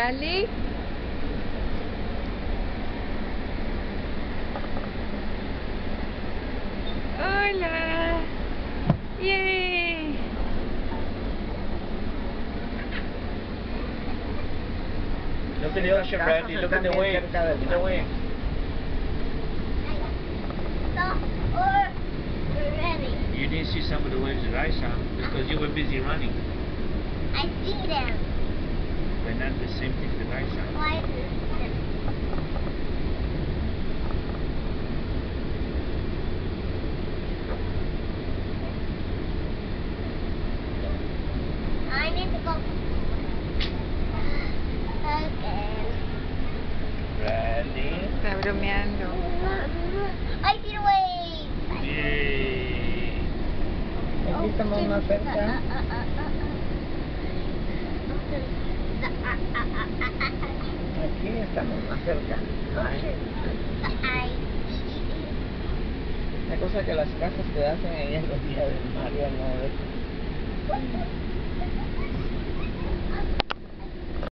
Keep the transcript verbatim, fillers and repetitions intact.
Bradley. Hola. Yay. Look at the ocean, Bradley. Look at the wave. Look at the wave. You didn't see some of the waves that I saw because you were busy running. I see them. But not the same thing that I saw. Why? I need to go. Again. Bradley. Está bromeando. I see the wave. Yay. Aquí estamos más cerca. Aquí estamos más cerca. La cosa que las casas que hacen ahí en los días del mar ya no es.